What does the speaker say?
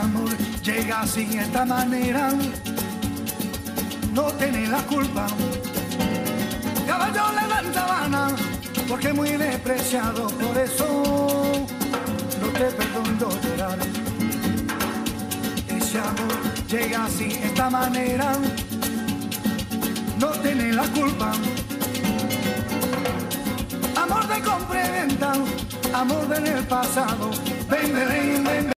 amor llega así de esta manera, no tiene la culpa. Caballo le dan sabana, porque es muy despreciado, por eso no te perdono llorar. Ese amor llega así de esta manera, no tiene la culpa. Amor de compra y venta, amor del pasado, ven, ven, ven.